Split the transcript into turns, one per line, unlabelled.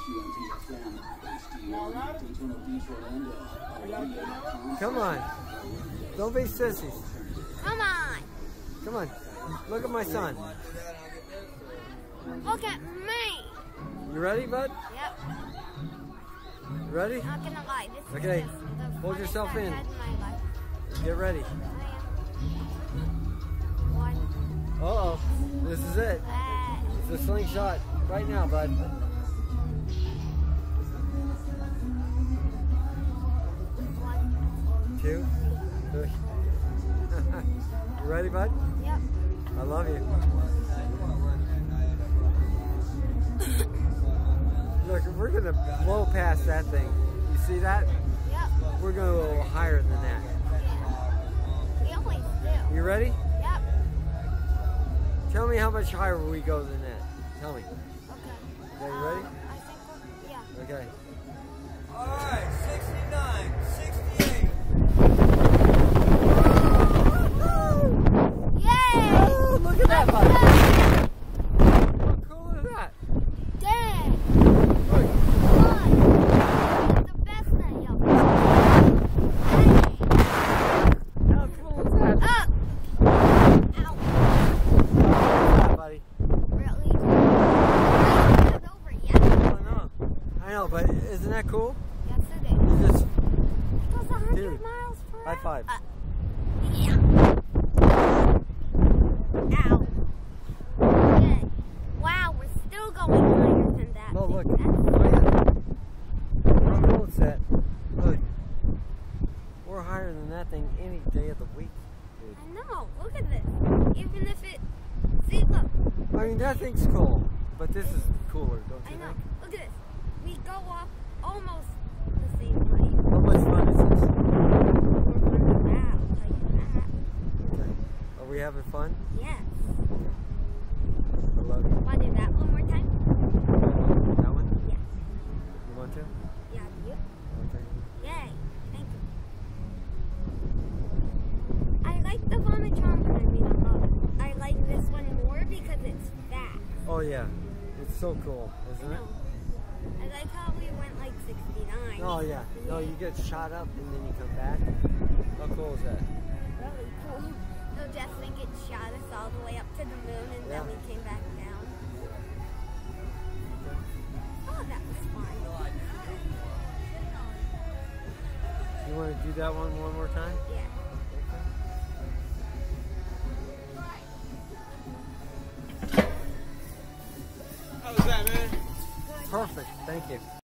Come on. Don't be sissies.
Come on.
Come on. Look at my son.
Look at me.
You ready, bud?
Yep.
You ready?
Not gonna lie. This
Okay.
is just the
Hold
funnest
yourself
I've
in.
had my life.
Get ready.
I am. One.
Uh-oh. This is it. It's a slingshot right now, bud.
One.
2, 3. You ready, bud?
Yep.
I love you. Look, we're going to blow past that thing. You see that?
Yep.
We're going to go a little higher than that.
We always do.
You ready?
Yep.
Tell me how much higher will we go than that. Tell me.
Okay.
Okay, you ready?
I think yeah.
Okay.
Alright, 69, 68.
Yay!
Oh, look at that, bud. How cool is that?
Dang!
Look.
Fun! It's the best night ever.
How cool is that?
Up! Ow!
Buddy.
Really? It's not over yet.
I know, but isn't that cool?
Yes, it is.
You just
It goes 100
Dude,
miles per hour.
high five.
Yeah. Ow. Okay. Wow, we're still going higher than that.
Oh, look.
That's
How cool is that? Look. We're higher than that thing any day of the week, dude.
I know. Look at this. Even if it... See, look.
I mean, that thing's cool, but this is cooler, don't
I
you
know.
think?
Look at this. We go up almost the same height.
How much fun is this?
We're fun to laugh, like that.
Okay. Are we having fun?
Yes.
I love you.
Want to do that one more time?
That one?
Yes.
You want to?
Yeah, you?
Okay.
Yay. Thank you. I like the Vomitron, but I mean, I like this one more because it's fast.
Oh, yeah. It's so cool, isn't it?
I like how we went like 69.
Oh, yeah. No, you get shot up and then you come back. How cool is that?
Really cool. So just think it shot us all the way up to the moon and
Yeah.
then we came back down. Oh, that was fun.
You want to do that one more time?
Yeah.
How was that, man?
Perfect. Thank you.